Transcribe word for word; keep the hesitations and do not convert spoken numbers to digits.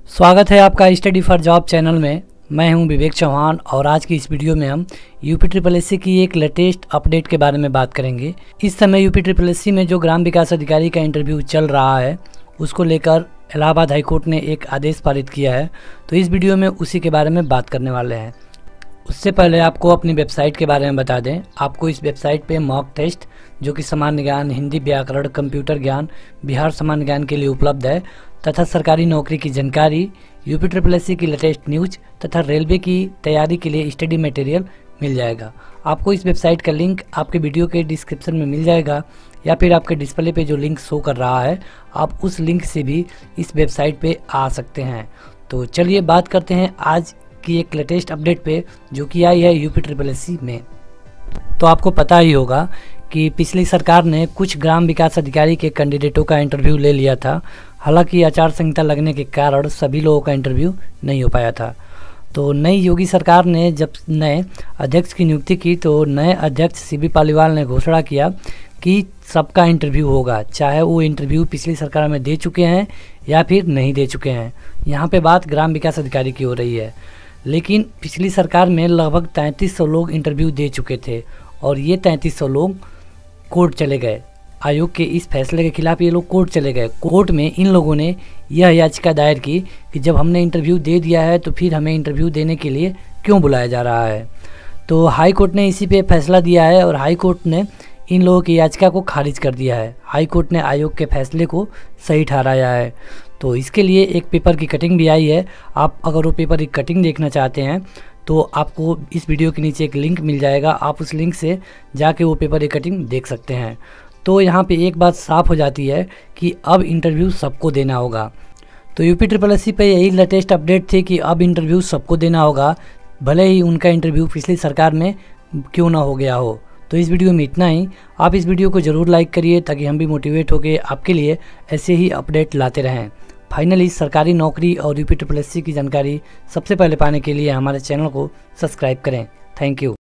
स्वागत है आपका स्टडी फॉर जॉब चैनल में। मैं हूं विवेक चौहान और आज की इस वीडियो में हम यूपी ट्रिपल एस सी की एक लेटेस्ट अपडेट के बारे में बात करेंगे। इस समय यूपी ट्रिपल एस सी में जो ग्राम विकास अधिकारी का इंटरव्यू चल रहा है उसको लेकर इलाहाबाद हाईकोर्ट ने एक आदेश पारित किया है, तो इस वीडियो में उसी के बारे में बात करने वाले हैं। उससे पहले आपको अपनी वेबसाइट के बारे में बता दें। आपको इस वेबसाइट पे मॉक टेस्ट जो कि सामान्य ज्ञान, हिंदी व्याकरण, कंप्यूटर ज्ञान, बिहार सामान्य ज्ञान के लिए उपलब्ध है तथा सरकारी नौकरी की जानकारी, यूपी ट्रिपल एस सी की लेटेस्ट न्यूज तथा रेलवे की तैयारी के लिए स्टडी मटेरियल मिल जाएगा। आपको इस वेबसाइट का लिंक आपके वीडियो के डिस्क्रिप्शन में मिल जाएगा या फिर आपके डिस्प्ले पे जो लिंक शो कर रहा है आप उस लिंक से भी इस वेबसाइट पे आ सकते हैं। तो चलिए बात करते हैं आज की एक लेटेस्ट अपडेट पे जो कि आई है यूपी ट्रिपल एस सी में। तो आपको पता ही होगा कि पिछली सरकार ने कुछ ग्राम विकास अधिकारी के कैंडिडेटों का इंटरव्यू ले लिया था। हालांकि आचार संहिता लगने के कारण सभी लोगों का इंटरव्यू नहीं हो पाया था। तो नई योगी सरकार ने जब नए अध्यक्ष की नियुक्ति की तो नए अध्यक्ष सी बी पालीवाल ने घोषणा किया कि सबका इंटरव्यू होगा, चाहे वो इंटरव्यू पिछली सरकार में दे चुके हैं या फिर नहीं दे चुके हैं। यहाँ पे बात ग्राम विकास अधिकारी की हो रही है। लेकिन पिछली सरकार में लगभग तैंतीस सौ लोग इंटरव्यू दे चुके थे और ये तैंतीस सौ लोग कोर्ट चले गए। आयोग के इस फैसले के खिलाफ ये लोग कोर्ट चले गए। कोर्ट में इन लोगों ने यह याचिका दायर की कि जब हमने इंटरव्यू दे दिया है तो फिर हमें इंटरव्यू देने के लिए क्यों बुलाया जा रहा है। तो हाई कोर्ट ने इसी पे फैसला दिया है और हाई कोर्ट ने इन लोगों की याचिका को खारिज कर दिया है। हाई कोर्ट ने आयोग के फैसले को सही ठहराया है। तो इसके लिए एक पेपर की कटिंग भी आई है। आप अगर वो पेपर की कटिंग देखना चाहते हैं तो आपको इस वीडियो के नीचे एक लिंक मिल जाएगा, आप उस लिंक से जाके वो पेपर की कटिंग देख सकते हैं। तो यहाँ पे एक बात साफ हो जाती है कि अब इंटरव्यू सबको देना होगा। तो यूपी ट्रिपल एस सी पे यही लेटेस्ट अपडेट थी कि अब इंटरव्यू सबको देना होगा, भले ही उनका इंटरव्यू पिछली सरकार में क्यों ना हो गया हो। तो इस वीडियो में इतना ही। आप इस वीडियो को ज़रूर लाइक करिए ताकि हम भी मोटिवेट होकर आपके लिए ऐसे ही अपडेट लाते रहें। फाइनली सरकारी नौकरी और यूपी ट्रिपल एस सी की जानकारी सबसे पहले पाने के लिए हमारे चैनल को सब्सक्राइब करें। Thank you.